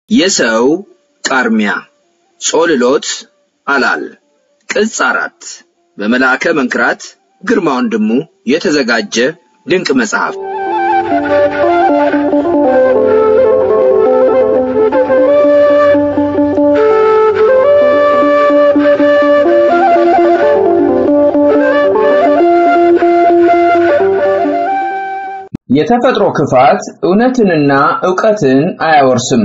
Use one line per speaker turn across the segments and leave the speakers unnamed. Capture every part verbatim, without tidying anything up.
የሰው ቃርሚያ ጾልሎት አላል ቅጽ አራት በመልአከመንክራት ግርማ ወንድሙ የተዘጋጀ ድንቅ መጽሐፍ። የተፈጥሮ ክፋት እውነትንና ዕውቀትን አያወርስም።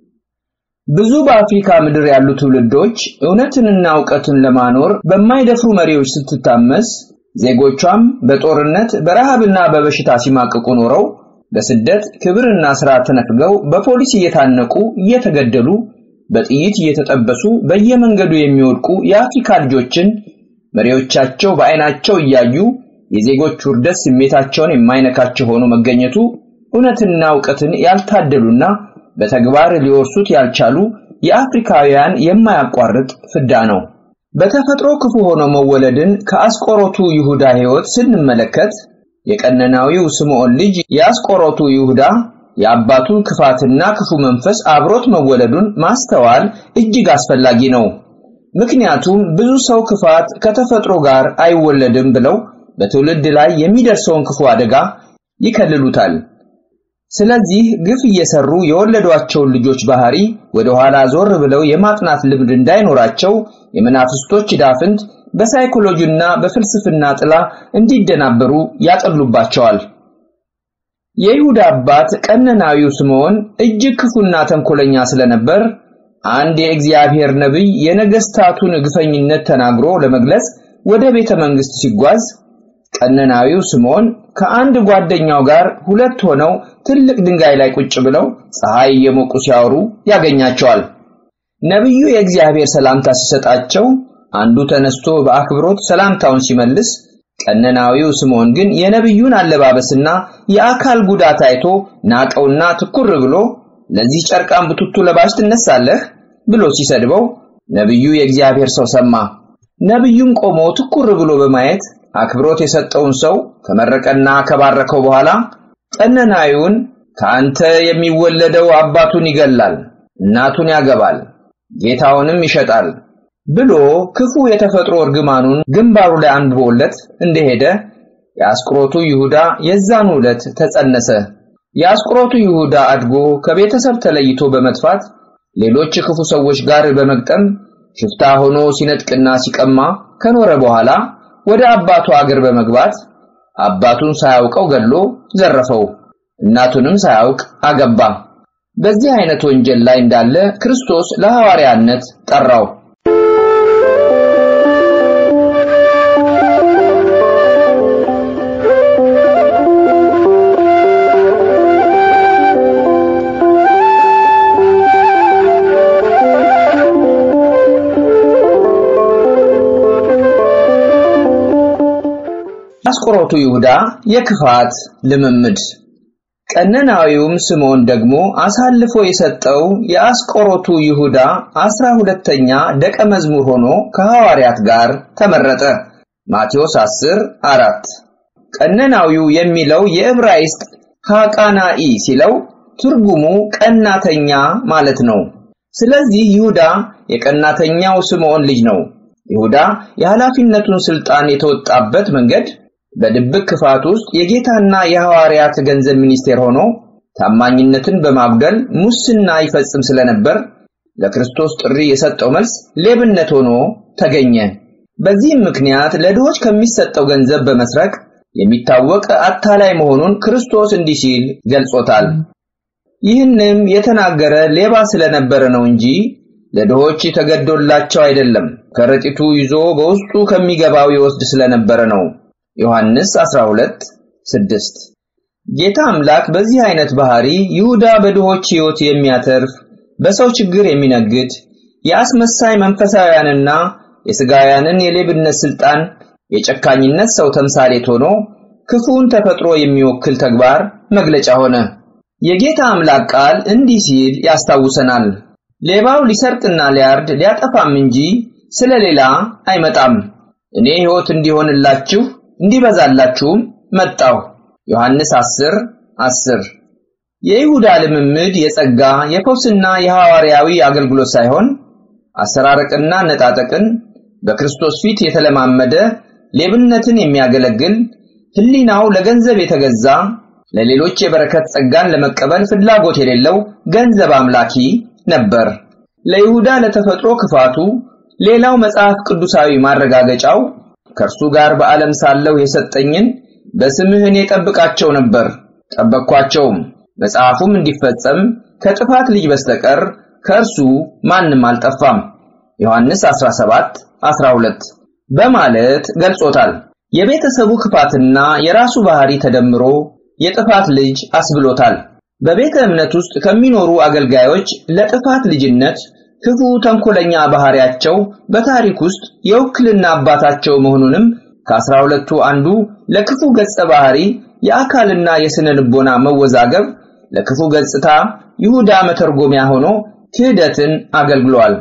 ብዙ በአፍሪካ ምድር ያሉ ትውልዶች እውነትንና ዕውቀትን ለማኖር በማይደፍሩ መሪዎች ስትታመስ ዜጎቿም በጦርነት በረሃብና በበሽታ ሲማቀቁ ኖረው በስደት ክብርና ሥርዓት ተነፍገው በፖሊስ እየታነቁ እየተገደሉ በጥይት እየተጠበሱ በየመንገዱ የሚወድቁ የአፍሪካ ልጆችን መሪዎቻቸው በአይናቸው እያዩ የዜጎች ውርደት ስሜታቸውን የማይነካቸው ሆኖ መገኘቱ እውነትና ዕውቀትን ያልታደሉና በተግባር ሊወርሱት ያልቻሉ የአፍሪካውያን የማያቋርጥ ፍዳ ነው። በተፈጥሮ ክፉ ሆኖ መወለድን ከአስቆሮቱ ይሁዳ ሕይወት ስንመለከት የቀነናዊው ስምዖን ልጅ የአስቆሮቱ ይሁዳ የአባቱ ክፋትና ክፉ መንፈስ አብሮት መወለዱን ማስተዋል እጅግ አስፈላጊ ነው። ምክንያቱም ብዙ ሰው ክፋት ከተፈጥሮ ጋር አይወለድም ብለው በትውልድ ላይ የሚደርሰውን ክፉ አደጋ ይከልሉታል። ስለዚህ ግፍ እየሰሩ የወለዷቸው ልጆች ባህሪ ወደ ኋላ ዞር ብለው የማጥናት ልምድ እንዳይኖራቸው የመናፍስቶች ዳፍንት በሳይኮሎጂና በፍልስፍና ጥላ እንዲደናበሩ ያጠሉባቸዋል። የይሁዳ አባት ቀነናዊው ስምዖን እጅግ ክፉና ተንኮለኛ ስለነበር አንድ የእግዚአብሔር ነብይ የነገስታቱን ግፈኝነት ተናግሮ ለመግለጽ ወደ ቤተ መንግስት ሲጓዝ ቀነናዊው ስምዖን ከአንድ ጓደኛው ጋር ሁለት ሆነው ትልቅ ድንጋይ ላይ ቁጭ ብለው ፀሐይ የሞቁ ሲያወሩ ያገኛቸዋል። ነብዩ የእግዚአብሔር ሰላምታ ሲሰጣቸው አንዱ ተነስቶ በአክብሮት ሰላምታውን ሲመልስ ቀነናዊው ስምዖን ግን የነብዩን አለባበስና የአካል ጉዳት አይቶ ናቀውና ትኩር ብሎ ለዚህ ጨርቃም ብቱቱ ለባሽ ትነሳለህ ብሎ ሲሰድበው ነብዩ የእግዚአብሔር ሰው ሰማ። ነብዩም ቆሞ ትኩር ብሎ በማየት አክብሮት የሰጠውን ሰው ከመረቀና ከባረከው በኋላ ቀነናዊውን ካንተ የሚወለደው አባቱን ይገላል፣ እናቱን ያገባል፣ ጌታውንም ይሸጣል ብሎ ክፉ የተፈጥሮ እርግማኑን ግንባሩ ላይ አንብቦለት እንደሄደ የአስቆሮቱ ይሁዳ የዛኑ ዕለት ተጸነሰ። የአስቆሮቱ ይሁዳ አድጎ ከቤተሰብ ተለይቶ በመጥፋት ሌሎች ክፉ ሰዎች ጋር በመግጠም ሽፍታ ሆኖ ሲነጥቅና ሲቀማ ከኖረ በኋላ ወደ አባቱ አገር በመግባት አባቱን ሳያውቀው ገሎ ዘረፈው፣ እናቱንም ሳያውቅ አገባ። በዚህ አይነት ወንጀል ላይ እንዳለ ክርስቶስ ለሐዋርያነት ጠራው። አስቆሮቱ ይሁዳ የክፋት ልምምድ። ቀነናዊውም ስምዖን ደግሞ አሳልፎ የሰጠው የአስቆሮቱ ይሁዳ አስራ ሁለተኛ ደቀ መዝሙር ሆኖ ከሐዋርያት ጋር ተመረጠ። ማቴዎስ አስር አራት። ቀነናዊው የሚለው የዕብራይስጥ ሐቃናኢ ሲለው ትርጉሙ ቀናተኛ ማለት ነው። ስለዚህ ይሁዳ የቀናተኛው ስምዖን ልጅ ነው። ይሁዳ የኃላፊነቱን ስልጣን የተወጣበት መንገድ በድብቅ ክፋት ውስጥ የጌታና የሐዋርያት ገንዘብ ሚኒስቴር ሆኖ ታማኝነትን በማጉደል ሙስና ይፈጽም ስለነበር ለክርስቶስ ጥሪ የሰጠው መልስ ሌብነት ሆኖ ተገኘ። በዚህም ምክንያት ለድሆች ከሚሰጠው ገንዘብ በመስረቅ የሚታወቅ አታላይ መሆኑን ክርስቶስ እንዲህ ሲል ገልጾታል። ይህንም የተናገረ ሌባ ስለነበረ ነው እንጂ ለድሆች ተገዶላቸው አይደለም፣ ከረጢቱ ይዞ በውስጡ ከሚገባው ይወስድ ስለነበረ ነው። ዮሐንስ አስራ ሁለት ስድስት። ጌታ አምላክ በዚህ አይነት ባህሪ ይሁዳ በድሆች ሕይወት የሚያተርፍ በሰው ችግር የሚነግድ የአስመሳይ መንፈሳውያንና የሥጋውያንን የሌብነት ስልጣን የጨካኝነት ሰው ተምሳሌት ሆኖ ክፉን ተፈጥሮ የሚወክል ተግባር መግለጫ ሆነ። የጌታ አምላክ ቃል እንዲህ ሲል ያስታውሰናል። ሌባው ሊሰርቅና ሊያርድ ሊያጠፋም እንጂ ስለሌላ አይመጣም፣ እኔ ሕይወት እንዲሆንላችሁ እንዲበዛላችሁም መጣሁ። ዮሐንስ አስር አስር። የይሁዳ ልምምድ የጸጋ የፈውስና የሐዋርያዊ አገልግሎት ሳይሆን አሰራረቅና ነጣጠቅን በክርስቶስ ፊት የተለማመደ ሌብነትን የሚያገለግል ህሊናው ለገንዘብ የተገዛ ለሌሎች የበረከት ጸጋን ለመቀበል ፍላጎት የሌለው ገንዘብ አምላኪ ነበር። ለይሁዳ ለተፈጥሮ ክፋቱ ሌላው መጽሐፍ ቅዱሳዊ ማረጋገጫው ከርሱ ጋር በዓለም ሳለው የሰጠኝን በስምህን የጠብቃቸው ነበር ጠበቅኳቸውም መጽሐፉም እንዲፈጸም ከጥፋት ልጅ በስተቀር ከርሱ ማንም አልጠፋም ዮሐንስ አስራ ሰባት አስራ ሁለት በማለት ገልጾታል። የቤተሰቡ ክፋትና የራሱ ባህሪ ተደምሮ የጥፋት ልጅ አስብሎታል። በቤተ እምነት ውስጥ ከሚኖሩ አገልጋዮች ለጥፋት ልጅነት ክፉ ተንኮለኛ ባህሪያቸው በታሪክ ውስጥ የውክልና አባታቸው መሆኑንም ከአስራ ሁለቱ አንዱ ለክፉ ገጸ ባህሪ የአካልና የስነ ልቦና መወዛገብ ለክፉ ገጽታ ይሁዳ መተርጎሚያ ሆኖ ክህደትን አገልግሏል።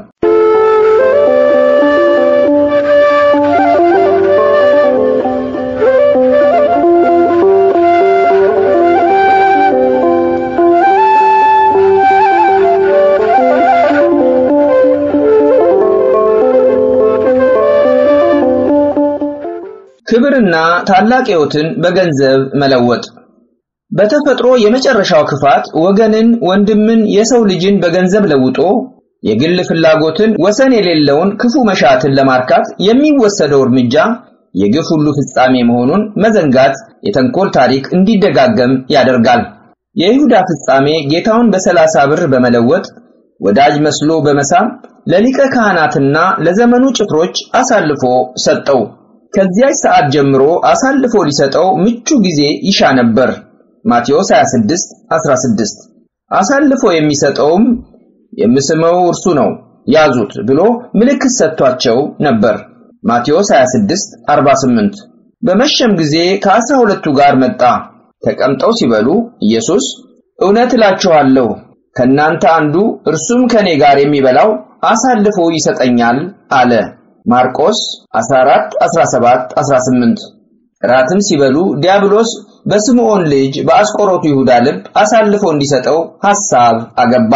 ክብርና ታላቅ ሕይወትን በገንዘብ መለወጥ በተፈጥሮ የመጨረሻው ክፋት ወገንን ወንድምን የሰው ልጅን በገንዘብ ለውጦ የግል ፍላጎትን ወሰን የሌለውን ክፉ መሻትን ለማርካት የሚወሰደው እርምጃ የግፍ ሁሉ ፍጻሜ መሆኑን መዘንጋት የተንኮል ታሪክ እንዲደጋገም ያደርጋል። የይሁዳ ፍጻሜ ጌታውን በሰላሳ ብር በመለወጥ ወዳጅ መስሎ በመሳም ለሊቀ ካህናትና ለዘመኑ ጭፍሮች አሳልፎ ሰጠው። ከዚያች ሰዓት ጀምሮ አሳልፎ ሊሰጠው ምቹ ጊዜ ይሻ ነበር። ማቴዎስ ሃያ ስድስት አስራ ስድስት አሳልፎ የሚሰጠውም የምስመው እርሱ ነው ያዙት ብሎ ምልክት ሰጥቷቸው ነበር። ማቴዎስ ሃያ ስድስት አርባ ስምንት በመሸም ጊዜ ከአስራ ሁለቱ ጋር መጣ። ተቀምጠው ሲበሉ ኢየሱስ እውነት እላችኋለሁ ከናንተ አንዱ እርሱም ከኔ ጋር የሚበላው አሳልፎ ይሰጠኛል አለ። ማርቆስ አስራ አራት አስራ ሰባት አስራ ስምንት ራትም ሲበሉ ዲያብሎስ በስምዖን ልጅ በአስቆሮቱ ይሁዳ ልብ አሳልፎ እንዲሰጠው ሐሳብ አገባ።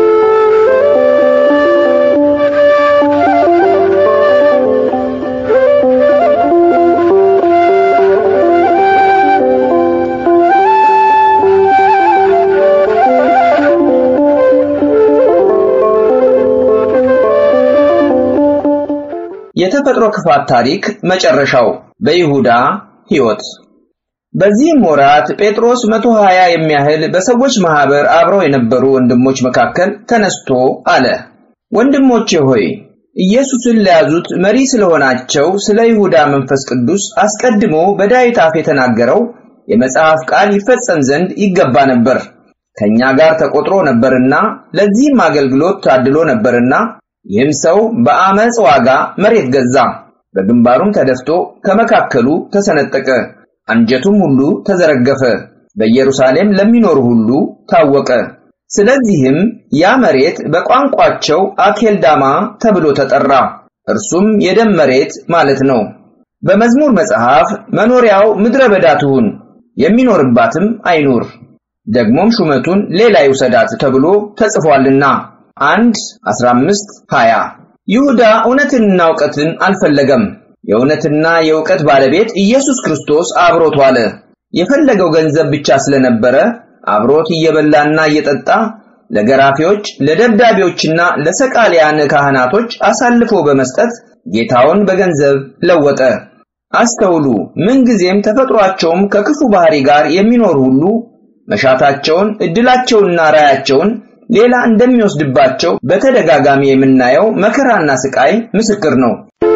የተፈጥሮ ክፋት ታሪክ መጨረሻው በይሁዳ ሕይወት። በዚህም ወራት ጴጥሮስ መቶ ሀያ የሚያህል በሰዎች ማህበር አብረው የነበሩ ወንድሞች መካከል ተነስቶ አለ፣ ወንድሞቼ ሆይ ኢየሱስን ለያዙት መሪ ስለሆናቸው ስለ ይሁዳ መንፈስ ቅዱስ አስቀድሞ በዳዊት አፍ የተናገረው የመጽሐፍ ቃል ይፈጸም ዘንድ ይገባ ነበር። ከኛ ጋር ተቆጥሮ ነበርና ለዚህም አገልግሎት ታድሎ ነበርና ይህም ሰው በአመጽ ዋጋ መሬት ገዛ። በግንባሩም ተደፍቶ ከመካከሉ ተሰነጠቀ፣ አንጀቱም ሁሉ ተዘረገፈ፣ በኢየሩሳሌም ለሚኖሩ ሁሉ ታወቀ። ስለዚህም ያ መሬት በቋንቋቸው አኬልዳማ ተብሎ ተጠራ፣ እርሱም የደም መሬት ማለት ነው። በመዝሙር መጽሐፍ መኖሪያው ምድረ በዳ ትሁን፣ የሚኖርባትም አይኑር፣ ደግሞም ሹመቱን ሌላ ይውሰዳት ተብሎ ተጽፏልና አንድ አስራ አምስት ሀያ ይሁዳ እውነትንና ዕውቀትን አልፈለገም። የእውነትና የዕውቀት ባለቤት ኢየሱስ ክርስቶስ አብሮት ዋለ። የፈለገው ገንዘብ ብቻ ስለነበረ አብሮት እየበላና እየጠጣ ለገራፊዎች ለደብዳቤዎችና ለሰቃሊያን ካህናቶች አሳልፎ በመስጠት ጌታውን በገንዘብ ለወጠ። አስተውሉ፣ ምንጊዜም ተፈጥሯቸውም ከክፉ ባህሪ ጋር የሚኖር ሁሉ መሻታቸውን እድላቸውንና ራያቸውን ሌላ እንደሚወስድባቸው በተደጋጋሚ የምናየው መከራና ስቃይ ምስክር ነው።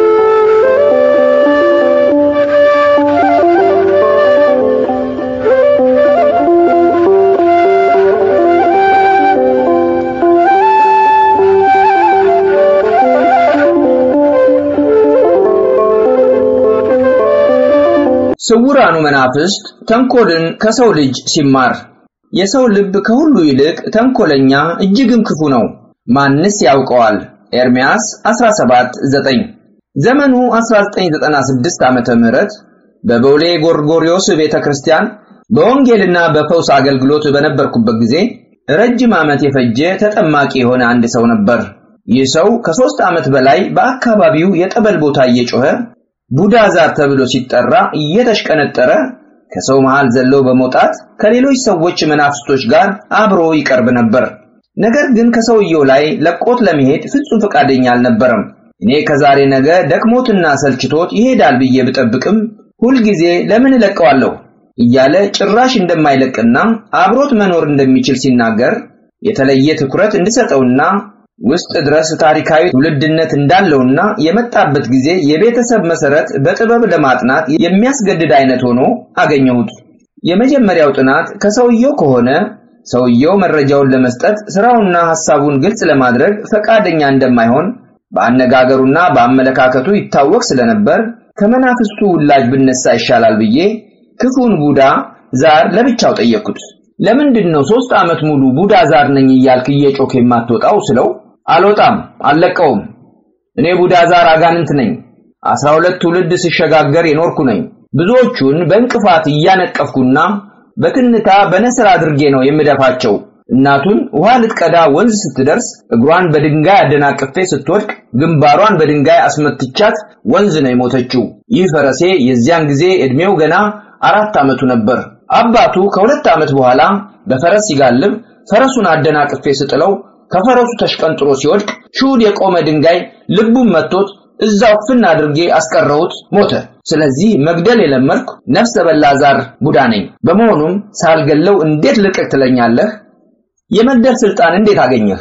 ስውራኑ መናፍስት ተንኮልን ከሰው ልጅ ሲማር የሰው ልብ ከሁሉ ይልቅ ተንኮለኛ እጅግም ክፉ ነው፣ ማንስ ያውቀዋል? ኤርምያስ አስራ ሰባት ዘጠኝ ዘመኑ አስራ ዘጠኝ ዘጠና ስድስት ዓመተ ምህረት በቦሌ ጎርጎሪዮስ ቤተክርስቲያን በወንጌልና በፈውስ አገልግሎት በነበርኩበት ጊዜ ረጅም ዓመት የፈጀ ተጠማቂ የሆነ አንድ ሰው ነበር። ይህ ሰው ከሶስት ዓመት በላይ በአካባቢው የጠበል ቦታ እየጮኸ ቡዳ ዛር ተብሎ ሲጠራ እየተሽቀነጠረ ከሰው መሃል ዘሎ በመውጣት ከሌሎች ሰዎች መናፍስቶች ጋር አብሮ ይቀርብ ነበር። ነገር ግን ከሰውየው ላይ ለቆት ለመሄድ ፍጹም ፈቃደኛ አልነበረም። እኔ ከዛሬ ነገ ደክሞትና ሰልችቶት ይሄዳል ብዬ ብጠብቅም ሁሉ ጊዜ ለምን ለቀዋለሁ እያለ ጭራሽ እንደማይለቅና አብሮት መኖር እንደሚችል ሲናገር የተለየ ትኩረት እንድሰጠውና ውስጥ ድረስ ታሪካዊ ትውልድነት እንዳለውና የመጣበት ጊዜ የቤተሰብ መሰረት በጥበብ ለማጥናት የሚያስገድድ አይነት ሆኖ አገኘሁት። የመጀመሪያው ጥናት ከሰውየው ከሆነ ሰውየው መረጃውን ለመስጠት ስራውና ሐሳቡን ግልጽ ለማድረግ ፈቃደኛ እንደማይሆን በአነጋገሩና በአመለካከቱ ይታወቅ ስለነበር ከመናፍስቱ ውላጅ ብነሳ ይሻላል ብዬ ክፉን ቡዳ ዛር ለብቻው ጠየቅኩት። ለምንድነው ሶስት ዓመት ሙሉ ቡዳ ዛር ነኝ እያልክ እየጮክ የማትወጣው ስለው አልወጣም አልለቀውም እኔ ቡዳ ዛር አጋንንት ነኝ አስራ ሁለት ትውልድ ሲሸጋገር የኖርኩ ነኝ ብዙዎቹን በእንቅፋት እያነቀፍኩና በትንታ በነስር አድርጌ ነው የምደፋቸው እናቱን ውሃ ልትቀዳ ወንዝ ስትደርስ እግሯን በድንጋይ አደናቅፌ ስትወድቅ ግንባሯን በድንጋይ አስመትቻት ወንዝ ነው የሞተችው ይህ ፈረሴ የዚያን ጊዜ እድሜው ገና አራት ዓመቱ ነበር አባቱ ከሁለት ዓመት በኋላ በፈረስ ሲጋልብ ፈረሱን አደናቅፌ ስጥለው ከፈረሱ ተሽቀንጥሮ ሲወድቅ ሹድ የቆመ ድንጋይ ልቡን መጥቶት እዛው ፍና አድርጌ አስቀረውት ሞተ ስለዚህ መግደል የለመድኩ ነፍሰ በላ ዛር ቡዳ ነኝ በመሆኑም ሳልገለው እንዴት ልቀቅ ትለኛለህ የመግደል ስልጣን እንዴት አገኘህ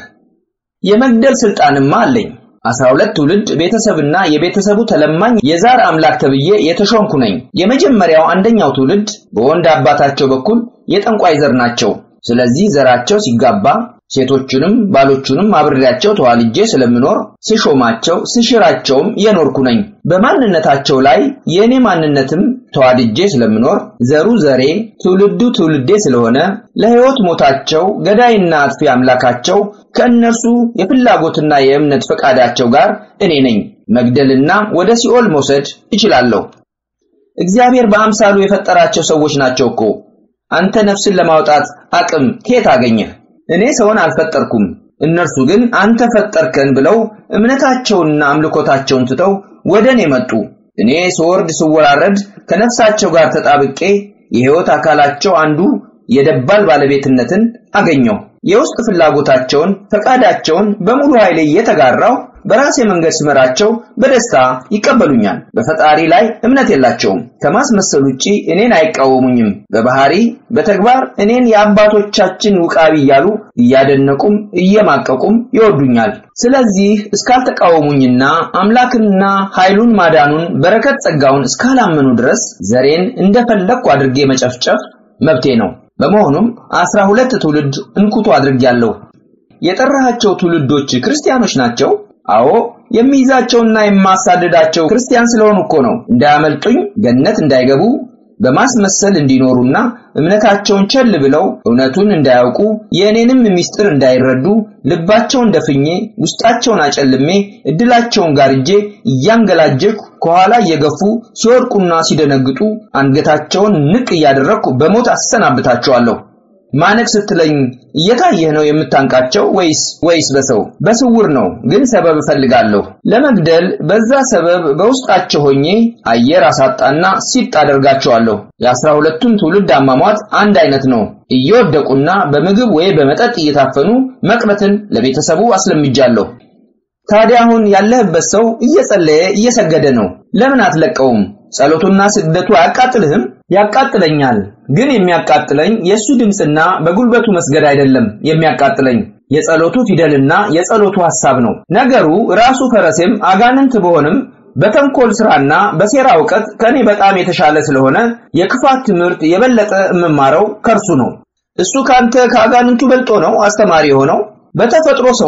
የመግደል ስልጣንማ አለኝ አስራ ሁለት ትውልድ ቤተሰብና የቤተሰቡ ተለማኝ የዛር አምላክ ተብዬ የተሾምኩ ነኝ የመጀመሪያው አንደኛው ትውልድ በወንድ አባታቸው በኩል የጠንቋይ ዘር ናቸው ስለዚህ ዘራቸው ሲጋባ ሴቶቹንም ባሎቹንም አብሬያቸው ተዋልጄ ስለምኖር ሲሾማቸው ሲሽራቸውም የኖርኩ ነኝ በማንነታቸው ላይ የኔ ማንነትም ተዋድጄ ስለምኖር ዘሩ ዘሬ ትውልዱ ትውልዴ ስለሆነ ለህይወት ሞታቸው ገዳይና አጥፊ አምላካቸው ከእነርሱ የፍላጎትና የእምነት ፈቃዳቸው ጋር እኔ ነኝ መግደልና ወደ ሲኦል መውሰድ እችላለሁ እግዚአብሔር በአምሳሉ የፈጠራቸው ሰዎች ናቸውኮ አንተ ነፍስን ለማውጣት አቅም ከየት አገኘህ እኔ ሰውን አልፈጠርኩም እነርሱ ግን አንተ ፈጠርከን ብለው እምነታቸውንና አምልኮታቸውን ትተው ወደኔ መጡ እኔ ስወርድ ስወራረድ ከነፍሳቸው ጋር ተጣብቄ የህይወት አካላቸው አንዱ የደባል ባለቤትነትን አገኘው የውስጥ ፍላጎታቸውን ፈቃዳቸውን በሙሉ ኃይሌ የተጋራው በራሴ መንገድ ስመራቸው በደስታ ይቀበሉኛል በፈጣሪ ላይ እምነት የላቸውም ከማስመሰል ውጪ እኔን አይቃወሙኝም በባህሪ በተግባር እኔን የአባቶቻችን ውቃቢ ያሉ እያደነቁም እየማቀቁም ይወዱኛል ስለዚህ እስካልተቃወሙኝና አምላክና ኃይሉን ማዳኑን በረከት ጸጋውን እስካላመኑ ድረስ ዘሬን እንደፈለኩ አድርጌ መጨፍጨፍ መብቴ ነው በመሆኑም አስራ ሁለት ትውልድ እንኩቶ አድርጌያለሁ የጠራሃቸው ትውልዶች ክርስቲያኖች ናቸው አዎ የሚይዛቸውና የማሳደዳቸው ክርስቲያን ስለሆኑ እኮ ነው እንዳያመልጡኝ ገነት እንዳይገቡ በማስመሰል እንዲኖሩና እምነታቸውን ቸል ብለው እውነቱን እንዳያውቁ የኔንም ሚስጥር እንዳይረዱ ልባቸውን ደፍኜ ውስጣቸውን አጨልሜ እድላቸውን ጋርጄ እያንገላጀኩ ከኋላ እየገፉ ሲወርቁና ሲደነግጡ አንገታቸውን ንቅ እያደረኩ በሞት አሰናብታቸዋለሁ ማነክ ስትለኝ እየታየህ ነው የምታንቃቸው ወይስ ወይስ በሰው በስውር ነው ግን ሰበብ ፈልጋለሁ ለመግደል በዛ ሰበብ በውስጣቸው ሆኜ አየር አሳጣና ሲጥ አደርጋቸዋለሁ የአስራ ሁለቱም ትውልድ አማሟት አንድ አይነት ነው እየወደቁና በምግብ ወይ በመጠጥ እየታፈኑ መቅበትን ለቤተሰቡ አስለምጃለሁ ታዲያ አሁን ያለህበት ሰው እየጸለየ እየሰገደ ነው ለምን አትለቀውም ጸሎቱና ስግደቱ አያቃጥልህም ያቃጥለኛል ግን የሚያቃጥለኝ የሱ ድምጽና በጉልበቱ መስገድ አይደለም የሚያቃጥለኝ የጸሎቱ ፊደልና የጸሎቱ ሐሳብ ነው ነገሩ ራሱ ፈረሴም አጋንንት በሆነም በተንኮል ስራና በሴራ ዕውቀት ከኔ በጣም የተሻለ ስለሆነ የክፋት ትምህርት የበለጠ እምማረው ከርሱ ነው እሱ ካንተ ካጋንንቱ በልጦ ነው አስተማሪ ሆነው በተፈጥሮ ሰው ነው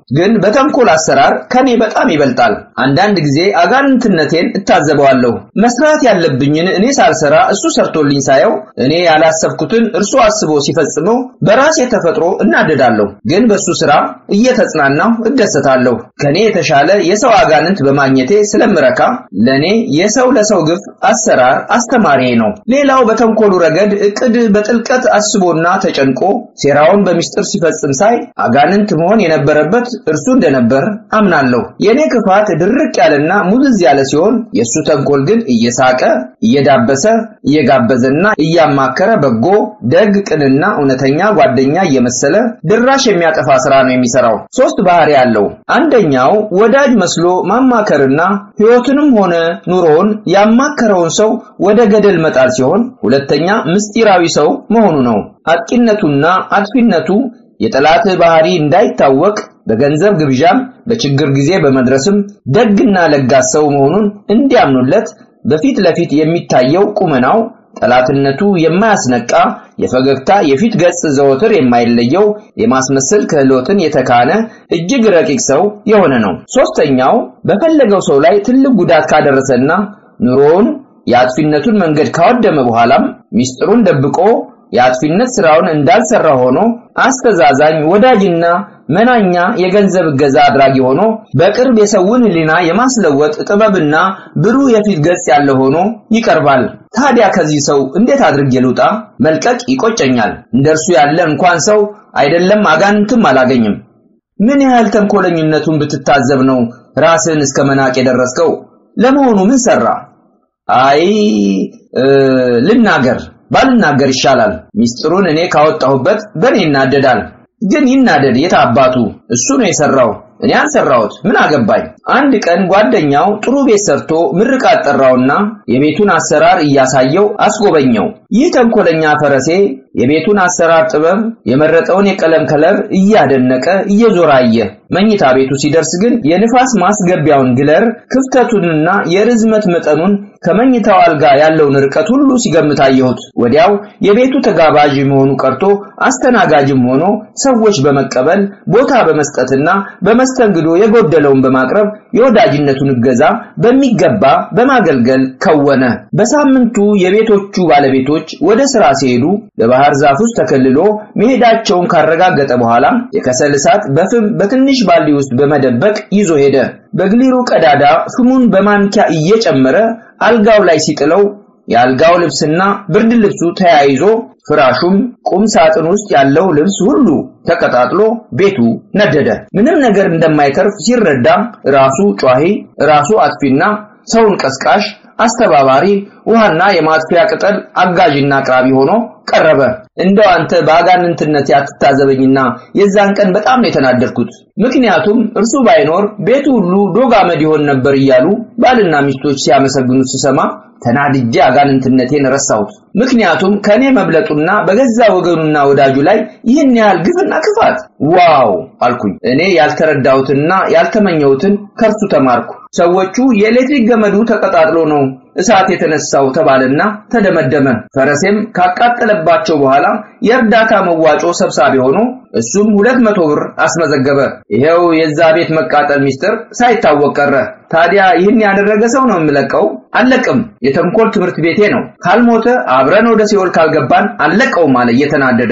ግን በተንኮል አሰራር ከኔ በጣም ይበልጣል። አንዳንድ ጊዜ አጋንንትነቴን እታዘበዋለሁ። መስራት ያለብኝን እኔ ሳልሰራ እሱ ሰርቶልኝ ሳየው እኔ ያላሰብኩትን እርሱ አስቦ ሲፈጽመው በራሴ ተፈጥሮ እናደዳለሁ። ግን በሱ ስራ እየተጽናናሁ እደሰታለሁ። ከኔ የተሻለ የሰው አጋንንት በማግኘቴ ስለምረካ ለኔ የሰው ለሰው ግፍ አሰራር አስተማሪዬ ነው። ሌላው በተንኮሉ ረገድ እቅድ በጥልቀት አስቦና ተጨንቆ ሴራውን በሚስጥር ሲፈጽም ሳይ አጋንንት መሆን የነበረበት እርሱ እንደነበር አምናለሁ። የኔ ክፋት ድርቅ ያለና ሙዝዝ ያለ ሲሆን የሱ ተንኮል ግን እየሳቀ እየዳበሰ እየጋበዘና እያማከረ በጎ ደግ ቅንና እውነተኛ ጓደኛ እየመሰለ ድራሽ የሚያጠፋ ስራ ነው የሚሰራው። ሶስት ባህሪ ያለው፣ አንደኛው ወዳጅ መስሎ ማማከርና ህይወቱንም ሆነ ኑሮውን ያማከረውን ሰው ወደ ገደል መጣል ሲሆን፣ ሁለተኛ ምስጢራዊ ሰው መሆኑ ነው። አጥቂነቱና አጥፊነቱ የጠላት ባህሪ እንዳይታወቅ በገንዘብ ግብዣም በችግር ጊዜ በመድረስም ደግና ለጋስ ሰው መሆኑን እንዲያምኑለት በፊት ለፊት የሚታየው ቁመናው ጠላትነቱ የማያስነቃ የፈገግታ የፊት ገጽ ዘወትር የማይለየው የማስመሰል ክህሎትን የተካነ እጅግ ረቂቅ ሰው የሆነ ነው። ሶስተኛው በፈለገው ሰው ላይ ትልቅ ጉዳት ካደረሰና ኑሮውን የአጥፊነቱን መንገድ ካወደመ በኋላም ሚስጥሩን ደብቆ የአጥፊነት ስራውን እንዳልሰራ ሆኖ አስተዛዛኝ ወዳጅና መናኛ የገንዘብ ገዛ አድራጊ ሆኖ በቅርብ የሰውን ሊና የማስለወጥ ጥበብና ብሩ የፊት ገጽ ያለ ሆኖ ይቀርባል። ታዲያ ከዚህ ሰው እንዴት አድርጌ ልውጣ? መልቀቅ ይቆጨኛል። እንደርሱ ያለ እንኳን ሰው አይደለም አጋንንትም አላገኝም። ምን ያህል ተንኮለኝነቱን ብትታዘብ ነው ራስን እስከ መናቅ የደረስከው? ለመሆኑ ምን ሰራ? አይ ልናገር ባልናገር ይሻላል። ሚስጥሩን እኔ ካወጣሁበት በኔ ይናደዳል። ግን ይናደድ የታባቱ እሱ ነው የሰራው፣ እኔ አልሰራሁት፣ ምን አገባኝ? አንድ ቀን ጓደኛው ጥሩ ቤት ሰርቶ ምርቃት ጠራውና የቤቱን አሰራር እያሳየው አስጎበኘው። ይህ ተንኮለኛ ፈረሴ የቤቱን አሰራር ጥበብ የመረጠውን የቀለም ከለር እያደነቀ እየዞራየ መኝታ ቤቱ ሲደርስ ግን የንፋስ ማስገቢያውን ግለር ክፍተቱንና የርዝመት መጠኑን ከመኝታው አልጋ ያለውን ርቀት ሁሉ ሲገምታየሁት ወዲያው የቤቱ ተጋባዥ መሆኑ ቀርቶ አስተናጋጅም ሆኖ ሰዎች በመቀበል ቦታ በመስጠትና በመስተንግዶ የጎደለውን በማቅረብ የወዳጅነቱን ገዛ በሚገባ በማገልገል ከወነ። በሳምንቱ የቤቶቹ ባለቤቶች ወደ ስራ ሲሄዱ በባህር ዛፍ ውስጥ ተከልሎ መሄዳቸውን ካረጋገጠ በኋላ የከሰል እሳት በፍም በትንሽ ባልዲ ውስጥ በመደበቅ ይዞ ሄደ። በግሊሩ ቀዳዳ ፍሙን በማንኪያ እየጨመረ አልጋው ላይ ሲጥለው የአልጋው ልብስና ብርድ ልብሱ ተያይዞ ፍራሹም ቁም ሳጥን ውስጥ ያለው ልብስ ሁሉ ተቀጣጥሎ ቤቱ ነደደ። ምንም ነገር እንደማይተርፍ ሲረዳ ራሱ ጯሂ ራሱ አጥፊና ሰውን ቀስቃሽ አስተባባሪ ውሃና የማጥፊያ ቅጠል አጋዥና አቅራቢ ሆኖ ቀረበ። እንደው አንተ ባጋንንትነት ያትታዘበኝና የዛን ቀን በጣም ነው የተናደድኩት። ምክንያቱም እርሱ ባይኖር ቤቱ ሁሉ ዶጋመድ ይሆን ነበር እያሉ ባልና ሚስቶች ሲያመሰግኑት ሲሰማ ተናድጄ አጋንንትነቴን ረሳሁት። ምክንያቱም ከኔ መብለጡና በገዛ ወገኑና ወዳጁ ላይ ይህን ያህል ግፍና ክፋት ዋው አልኩኝ። እኔ ያልተረዳሁትና ያልተመኘሁትን ከርሱ ተማርኩ። ሰዎቹ የኤሌክትሪክ ገመዱ ተቀጣጥሎ ነው እሳት የተነሳው ተባለና ተደመደመ። ፈረሴም ካቃጠለባቸው በኋላ የእርዳታ መዋጮ ሰብሳቢ ሆኖ እሱም ሁለት መቶ ብር አስመዘገበ። ይሄው የዛ ቤት መቃጠል ሚስጥር ሳይታወቅ ቀረ። ታዲያ ይህን ያደረገ ሰው ነው የምለቀው? አለቅም። የተንኮል ትምህርት ቤቴ ነው። ካልሞተ አብረን ወደ ሲኦል ካልገባን አለቀው ማለት እየተናደደ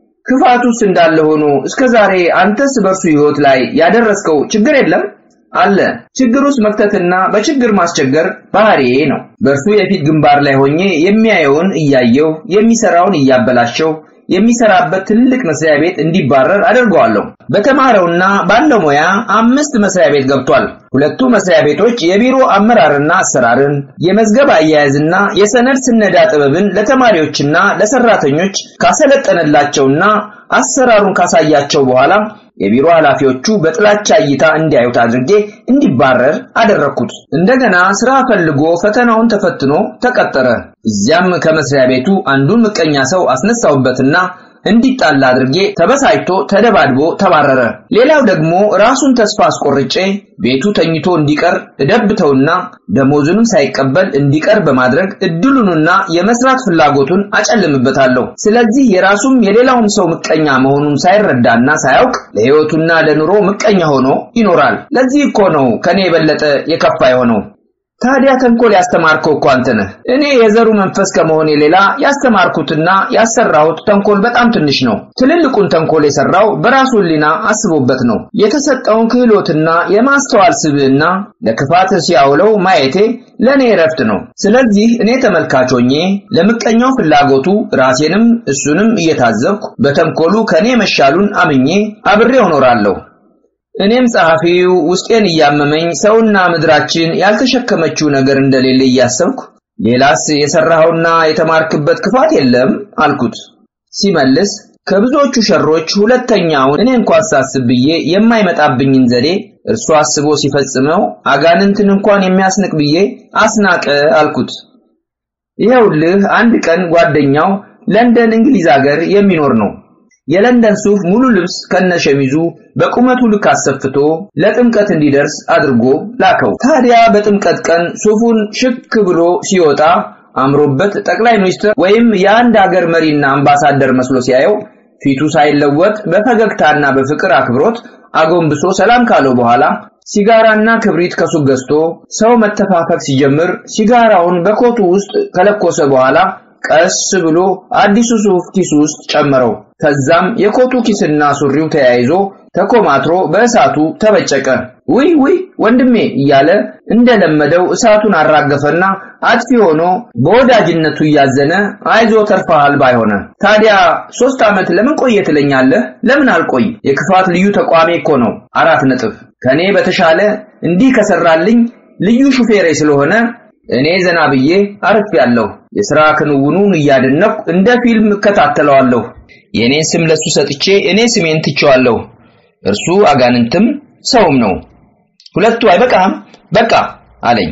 ክፋቱስ እንዳለ ሆኖ እስከዛሬ አንተስ በርሱ ህይወት ላይ ያደረስከው ችግር የለም አለ። ችግሩስ መክተትና በችግር ማስቸገር ባህሪዬ ነው። በርሱ የፊት ግንባር ላይ ሆኜ የሚያየውን እያየው የሚሰራውን እያበላሸው የሚሰራበት ትልቅ መስሪያ ቤት እንዲባረር አድርገዋለሁ። በተማረውና ባለው ሙያ አምስት መስሪያ ቤት ገብቷል። ሁለቱ መስሪያ ቤቶች የቢሮ አመራርና አሰራርን የመዝገብ አያያዝና የሰነድ ስነዳ ጥበብን ለተማሪዎችና ለሰራተኞች ካሰለጠነላቸውና አሰራሩን ካሳያቸው በኋላ የቢሮ ኃላፊዎቹ በጥላቻ እይታ እንዲያዩት አድርጌ እንዲባረር አደረኩት። እንደገና ስራ ፈልጎ ፈተናውን ተፈትኖ ተቀጠረ። እዚያም ከመስሪያ ቤቱ አንዱን ምቀኛ ሰው አስነሳውበትና እንዲጣላ አድርጌ ተበሳይቶ ተደባድቦ ተባረረ። ሌላው ደግሞ ራሱን ተስፋ አስቆርጬ ቤቱ ተኝቶ እንዲቀር እደብተውና ደሞዙንም ሳይቀበል እንዲቀር በማድረግ እድሉንና የመስራት ፍላጎቱን አጨልምበታለሁ። ስለዚህ የራሱም የሌላውም ሰው ምቀኛ መሆኑን ሳይረዳና ሳያውቅ ለህይወቱና ለኑሮ ምቀኛ ሆኖ ይኖራል። ለዚህ እኮ ነው ከኔ የበለጠ የከፋ የሆነው። ታዲያ ተንኮል ያስተማርከው እኮ አንተ ነህ። እኔ የዘሩ መንፈስ ከመሆኔ ሌላ ያስተማርኩትና ያሰራሁት ተንኮል በጣም ትንሽ ነው። ትልልቁን ተንኮል የሰራው በራሱ ሊና አስቦበት ነው። የተሰጠውን ክህሎትና የማስተዋል ስብዕና ለክፋት ሲያውለው ማየቴ ለኔ ረፍት ነው። ስለዚህ እኔ ተመልካቾኜ ለምቀኛው ፍላጎቱ ራሴንም እሱንም እየታዘብኩ በተንኮሉ ከኔ መሻሉን አምኜ አብሬው እኖራለሁ። እኔም ጸሐፊው ውስጤን ያመመኝ ሰውና ምድራችን ያልተሸከመችው ነገር እንደሌለ ያሰብኩ ሌላስ የሰራውና የተማርክበት ክፋት የለም አልኩት። ሲመልስ ከብዙዎቹ ሸሮች ሁለተኛው እኔ እንኳን ሳስብዬ የማይመጣብኝን ዘዴ እርሱ አስቦ ሲፈጽመው አጋንንትን እንኳን የሚያስንቅ ብዬ አስናቀ አልኩት። ይሄውልህ አንድ ቀን ጓደኛው ለንደን እንግሊዝ ሀገር የሚኖር ነው። የለንደን ሱፍ ሙሉ ልብስ ከነሸሚዙ በቁመቱ ልክ አሰፍቶ ለጥምቀት እንዲደርስ አድርጎ ላከው። ታዲያ በጥምቀት ቀን ሱፉን ሽክ ብሎ ሲወጣ አምሮበት ጠቅላይ ሚኒስትር ወይም የአንድ ሀገር መሪና አምባሳደር መስሎ ሲያየው ፊቱ ሳይለወጥ በፈገግታና በፍቅር አክብሮት አጎንብሶ ሰላም ካለው በኋላ ሲጋራና ክብሪት ከሱቅ ገዝቶ ሰው መተፋፈቅ ሲጀምር ሲጋራውን በኮቱ ውስጥ ከለኮሰ በኋላ ቀስ ብሎ አዲሱ ሱፍ ኪስ ውስጥ ጨመረው። ከዛም የኮቱ ኪስና ሱሪው ተያይዞ ተኮማትሮ በእሳቱ ተበጨቀ። ውይ ውይ ወንድሜ እያለ እንደለመደው እሳቱን አራገፈና አጥፊ ሆኖ በወዳጅነቱ ያዘነ አይዞ ተርፋሃል ባይሆነ። ታዲያ ሶስት አመት ለምን ቆየት ለኛለህ? ለምን አልቆይ? የክፋት ልዩ ተቋሚ እኮ ነው። አራት ነጥብ። ከኔ በተሻለ እንዲህ ከሰራልኝ ልዩ ሹፌሬ ስለሆነ እኔ ዘናብዬ አርፍ ያለው የሥራ ክንውኑን ያደነኩ እንደ ፊልም ከታተለዋለሁ። የኔ ስም ለሱ ሰጥቼ እኔ ስሜን ትቼዋለሁ። እርሱ አጋንንትም ሰውም ነው። ሁለቱ አይበቃም? በቃ አለኝ።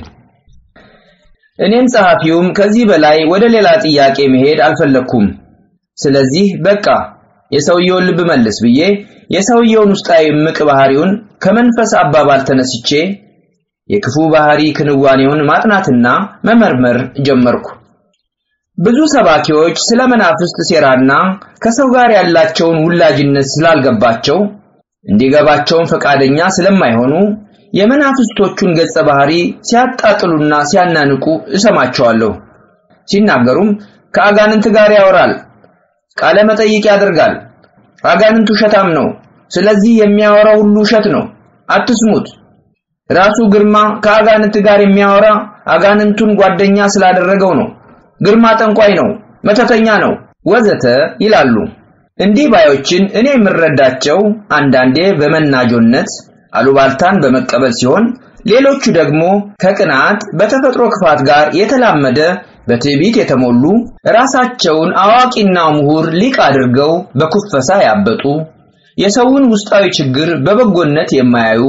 እኔም ጸሐፊውም ከዚህ በላይ ወደ ሌላ ጥያቄ መሄድ አልፈለኩም። ስለዚህ በቃ የሰውየውን ልብ መልስ ብዬ የሰውየውን ውስጣዊ ምቅ ባህሪውን ከመንፈስ አባባል ተነስቼ የክፉ ባህሪ ክንዋኔውን ማጥናትና መመርመር ጀመርኩ። ብዙ ሰባኪዎች ስለ መናፍስት ሴራና ከሰው ጋር ያላቸውን ውላጅነት ስላልገባቸው እንዲገባቸው ፈቃደኛ ስለማይሆኑ የመናፍስቶቹን ገጸ ባህሪ ሲያጣጥሉና ሲያናንቁ እሰማቸዋለሁ። ሲናገሩም ከአጋንንት ጋር ያወራል፣ ቃለ መጠይቅ ያደርጋል። አጋንንቱ ሸታም ነው፣ ስለዚህ የሚያወራው ሁሉ ሸት ነው፣ አትስሙት። ራሱ ግርማ ከአጋንንት ጋር የሚያወራ አጋንንቱን ጓደኛ ስላደረገው ነው። ግርማ ጠንቋይ ነው፣ መተተኛ ነው ወዘተ ይላሉ። እንዲህ ባዮችን እኔ የምረዳቸው አንዳንዴ በመናጆነት አሉባልታን በመቀበል ሲሆን ሌሎቹ ደግሞ ከቅናት በተፈጥሮ ክፋት ጋር የተላመደ በትዕቢት የተሞሉ ራሳቸውን አዋቂና ምሁር ሊቅ አድርገው በኩፈሳ ያበጡ የሰውን ውስጣዊ ችግር በበጎነት የማያዩ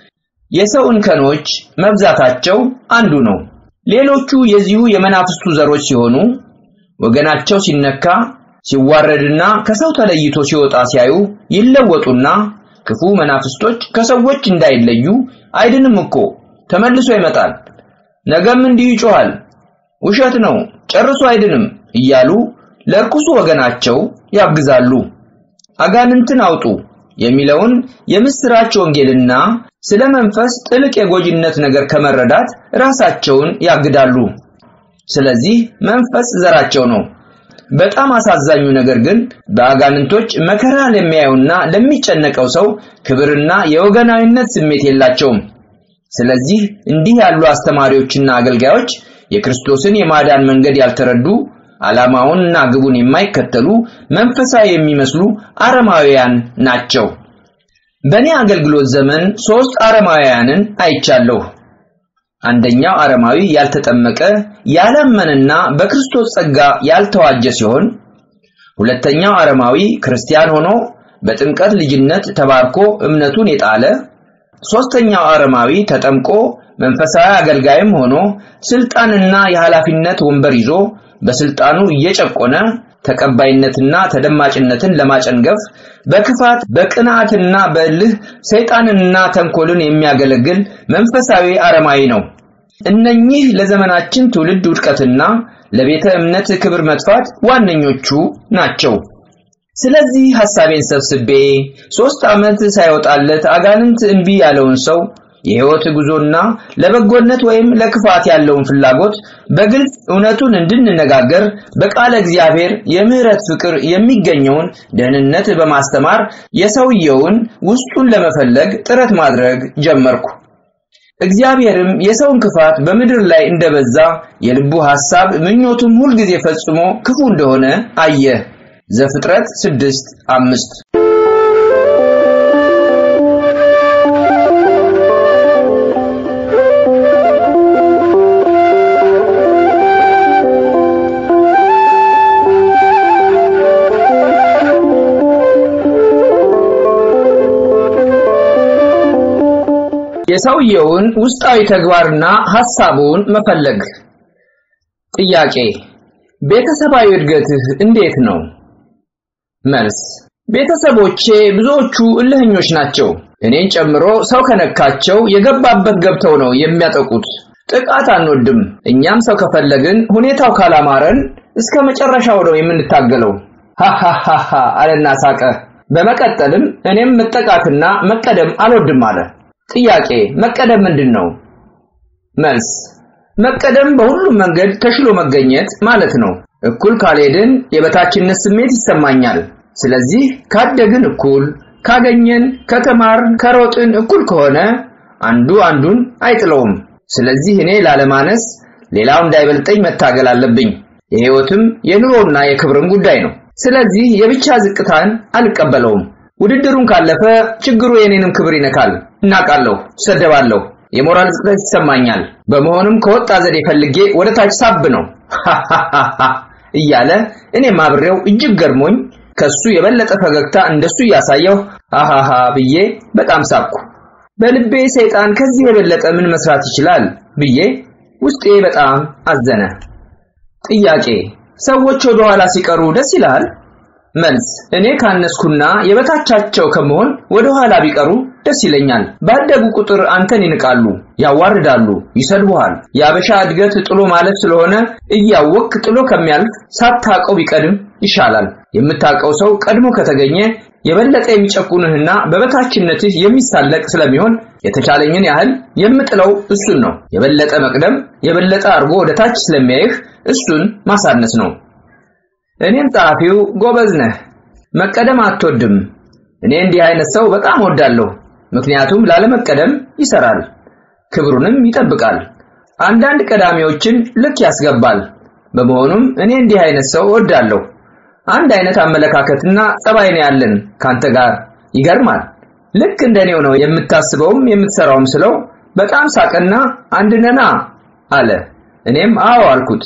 የሰውን ከኖች መብዛታቸው አንዱ ነው። ሌሎቹ የዚሁ የመናፍስቱ ዘሮች ሲሆኑ ወገናቸው ሲነካ ሲዋረድና ከሰው ተለይቶ ሲወጣ ሲያዩ ይለወጡና ክፉ መናፍስቶች ከሰዎች እንዳይለዩ አይድንም እኮ ተመልሶ ይመጣል፣ ነገም እንዲህ ይጮሃል፣ ውሸት ነው ጨርሶ አይድንም እያሉ ለርኩሱ ወገናቸው ያግዛሉ። አጋንንትን አውጡ የሚለውን የምስራች ወንጌልና ስለ መንፈስ ጥልቅ የጎጅነት ነገር ከመረዳት ራሳቸውን ያግዳሉ። ስለዚህ መንፈስ ዘራቸው ነው። በጣም አሳዛኙ ነገር ግን በአጋንንቶች መከራ ለሚያዩና ለሚጨነቀው ሰው ክብርና የወገናዊነት ስሜት የላቸውም። ስለዚህ እንዲህ ያሉ አስተማሪዎችና አገልጋዮች የክርስቶስን የማዳን መንገድ ያልተረዱ ዓላማውንና ግቡን የማይከተሉ መንፈሳዊ የሚመስሉ አረማውያን ናቸው። በእኔ አገልግሎት ዘመን ሶስት አረማውያንን አይቻለሁ። አንደኛው አረማዊ ያልተጠመቀ ያላመነና በክርስቶስ ጸጋ ያልተዋጀ ሲሆን ሁለተኛው አረማዊ ክርስቲያን ሆኖ በጥምቀት ልጅነት ተባርኮ እምነቱን የጣለ ሶስተኛው አረማዊ ተጠምቆ መንፈሳዊ አገልጋይም ሆኖ ስልጣንና የኃላፊነት ወንበር ይዞ በስልጣኑ እየጨቆነ ተቀባይነትና ተደማጭነትን ለማጨንገፍ በክፋት በቅናትና በልህ ሰይጣንንና ተንኮልን የሚያገለግል መንፈሳዊ አረማዊ ነው። እነኚህ ለዘመናችን ትውልድ ውድቀትና ለቤተ እምነት ክብር መጥፋት ዋነኞቹ ናቸው። ስለዚህ ሐሳቤን ሰብስቤ ሶስት ዓመት ሳይወጣለት አጋንንት እንቢ ያለውን ሰው የህይወት ጉዞና ለበጎነት ወይም ለክፋት ያለውን ፍላጎት በግልጽ እውነቱን እንድንነጋገር በቃለ እግዚአብሔር የምህረት ፍቅር የሚገኘውን ደህንነት በማስተማር የሰውየውን ውስጡን ለመፈለግ ጥረት ማድረግ ጀመርኩ። እግዚአብሔርም የሰውን ክፋት በምድር ላይ እንደበዛ የልቡ ሐሳብ ምኞቱም ሁሉ ጊዜ ፈጽሞ ክፉ እንደሆነ አየ። ዘፍጥረት ስድስት አምስት የሰውየውን ውስጣዊ ተግባርና ሐሳቡን መፈለግ። ጥያቄ ቤተሰባዊ እድገትህ እንዴት ነው? መልስ ቤተሰቦቼ ብዙዎቹ እልህኞች ናቸው። እኔን ጨምሮ ሰው ከነካቸው የገባበት ገብተው ነው የሚያጠቁት። ጥቃት አንወድም። እኛም ሰው ከፈለግን ሁኔታው ካላማረን እስከ መጨረሻው ነው የምንታገለው። ሃሃሃሃ አለና ሳቀ። በመቀጠልም እኔም መጠቃትና መቀደም አልወድም አለ። ጥያቄ መቀደም ምንድነው? መልስ መቀደም በሁሉም መንገድ ተሽሎ መገኘት ማለት ነው። እኩል ካልሄድን የበታችነት ስሜት ይሰማኛል። ስለዚህ ካደግን እኩል፣ ካገኘን፣ ከተማርን፣ ከሮጥን እኩል ከሆነ አንዱ አንዱን አይጥለውም። ስለዚህ እኔ ላለማነስ ሌላው እንዳይበልጠኝ መታገል አለብኝ። የህይወትም የኑሮና የክብርም ጉዳይ ነው። ስለዚህ የብቻ ዝቅታን አልቀበለውም። ውድድሩን ካለፈ ችግሩ የኔንም ክብር ይነካል። እናቃለሁ፣ ሰደባለሁ፣ የሞራል ዝቅጠት ይሰማኛል። በመሆኑም ከወጣ ዘዴ ፈልጌ ወደ ታች ሳብ ነው እያለ እኔ ማብሬው እጅግ ገርሞኝ ከሱ የበለጠ ፈገግታ እንደሱ ያሳየው አሃሃ ብዬ በጣም ሳቅኩ። በልቤ ሰይጣን ከዚህ የበለጠ ምን መስራት ይችላል ብዬ ውስጤ በጣም አዘነ። ጥያቄ ሰዎች ወደ ኋላ ሲቀሩ ደስ ይላል? መልስ እኔ ካነስኩና የበታቻቸው ከመሆን ወደ ኋላ ቢቀሩ ደስ ይለኛል። ባደጉ ቁጥር አንተን ይንቃሉ፣ ያዋርዳሉ፣ ይሰድቡሃል። ያበሻ እድገት ጥሎ ማለት ስለሆነ እያወቅ ጥሎ ከሚያልፍ ሳታቀው ቢቀድም ይሻላል። የምታቀው ሰው ቀድሞ ከተገኘ የበለጠ የሚጨቁንህና በበታችነትህ የሚሳለቅ ስለሚሆን የተቻለኝን ያህል የምጥለው እሱን ነው። የበለጠ መቅደም የበለጠ አርጎ ወደ ታች ስለሚያይህ እሱን ማሳነስ ነው። እኔም ጻፊው ጎበዝ ነህ፣ መቀደም አትወድም። እኔ እንዲህ አይነት ሰው በጣም ወዳለሁ። ምክንያቱም ላለመቀደም ይሰራል፣ ክብሩንም ይጠብቃል። አንዳንድ ቀዳሚዎችን ልክ ያስገባል። በመሆኑም እኔ እንዲህ አይነት ሰው ወዳለሁ። አንድ አይነት አመለካከትና ጸባይ ነው ያለን ካንተ ጋር። ይገርማል። ልክ እንደኔው ነው የምታስበውም የምትሰራውም ስለው በጣም ሳቀና አንድነና አለ። እኔም አዎ አልኩት።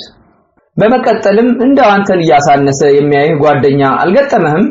በመቀጠልም እንደው አንተን ያሳነሰ የሚያይህ ጓደኛ አልገጠመህም?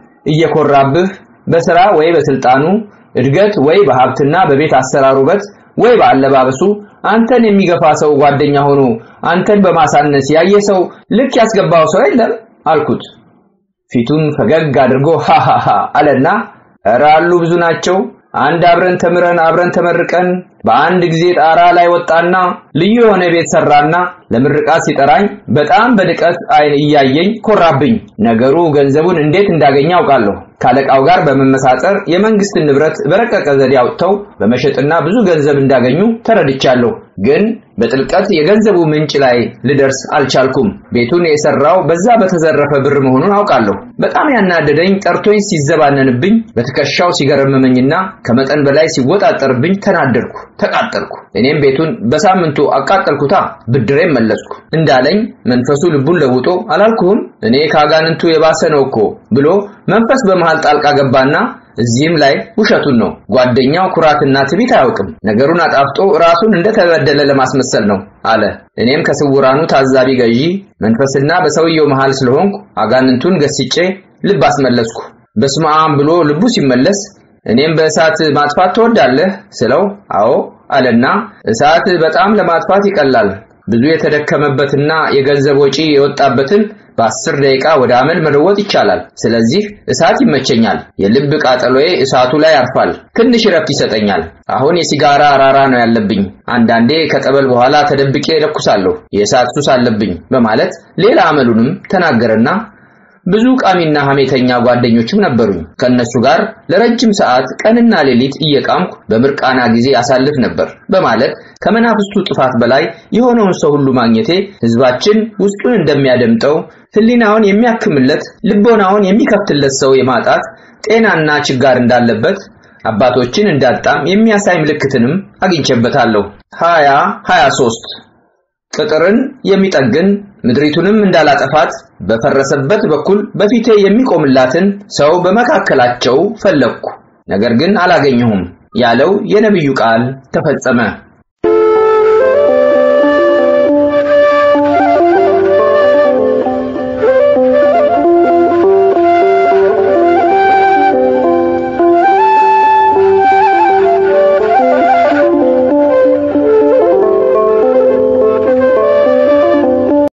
እየኮራብህ በስራ ወይ በስልጣኑ እድገት ወይ በሀብትና በቤት አሰራሩበት ወይ በአለባበሱ አንተን የሚገፋ ሰው ጓደኛ ሆኖ አንተን በማሳነስ ያየሰው ልክ ያስገባው ሰው የለም አልኩት። ፊቱን ፈገግ አድርጎ ሃሃሃ አለና ራሉ ብዙ ናቸው። አንድ አብረን ተምረን አብረን ተመርቀን በአንድ ጊዜ ጣራ ላይ ወጣና ልዩ የሆነ ቤት ሰራና ለምርቃት ሲጠራኝ በጣም በድቀት አይን እያየኝ ኮራብኝ። ነገሩ ገንዘቡን እንዴት እንዳገኘ አውቃለሁ። ካለቃው ጋር በመመሳጠር የመንግስት ንብረት በረቀቀ ዘዴ አውጥተው በመሸጥና ብዙ ገንዘብ እንዳገኙ ተረድቻለሁ። ግን በጥልቀት የገንዘቡ ምንጭ ላይ ልደርስ አልቻልኩም። ቤቱን የሰራው በዛ በተዘረፈ ብር መሆኑን አውቃለሁ። በጣም ያናደደኝ ጠርቶኝ ሲዘባነንብኝ በትከሻው ሲገረመመኝና ከመጠን በላይ ሲወጣጠርብኝ ተናደድኩ፣ ተቃጠልኩ። እኔም ቤቱን በሳምንቱ አቃጠልኩታ፣ ብድሬም መለስኩ እንዳለኝ መንፈሱ ልቡን ለውጦ አላልኩም እኔ ካጋንንቱ የባሰ ነውኮ ብሎ መንፈስ በመሃል ጣልቃ ገባና እዚህም ላይ ውሸቱን ነው። ጓደኛው ኩራትና ትዕቢት አያውቅም። ነገሩን አጣፍጦ ራሱን እንደተበደለ ለማስመሰል ነው አለ። እኔም ከስውራኑ ታዛቢ ገዢ መንፈስና በሰውየው መሃል ስለሆንኩ አጋንንቱን ገስጬ ልብ አስመለስኩ። በስመ አብ ብሎ ልቡ ሲመለስ እኔም በእሳት ማጥፋት ተወዳለህ ስለው አዎ አለና እሳት በጣም ለማጥፋት ይቀላል፣ ብዙ የተደከመበትና የገንዘብ ወጪ የወጣበትን በአስር ደቂቃ ወደ አመል መለወጥ ይቻላል። ስለዚህ እሳት ይመቸኛል። የልብ ቃጠሎዬ እሳቱ ላይ ያርፋል። ትንሽ ረፍት ይሰጠኛል። አሁን የሲጋራ አራራ ነው ያለብኝ። አንዳንዴ ከጠበል በኋላ ተደብቄ ለኩሳለሁ። የእሳት ሱስ አለብኝ በማለት ሌላ አመሉንም ተናገረና ብዙ ቃሚና ሐሜተኛ ጓደኞችም ነበሩኝ። ከነሱ ጋር ለረጅም ሰዓት ቀንና ሌሊት እየቃምኩ በምርቃና ጊዜ አሳልፍ ነበር በማለት ከመናፍስቱ ጥፋት በላይ የሆነውን ሰው ሁሉ ማግኘቴ ህዝባችን ውስጡን እንደሚያደምጠው ህሊናውን የሚያክምለት ልቦናውን የሚከፍትለት ሰው የማጣት ጤናና ችጋር እንዳለበት አባቶችን እንዳጣም የሚያሳይ ምልክትንም አግኝቼበታለሁ። ሃያ ሃያ ሶስት ቅጥርን የሚጠግን ምድሪቱንም እንዳላጠፋት በፈረሰበት በኩል በፊቴ የሚቆምላትን ሰው በመካከላቸው ፈለኩ፣ ነገር ግን አላገኘሁም ያለው የነብዩ ቃል ተፈጸመ።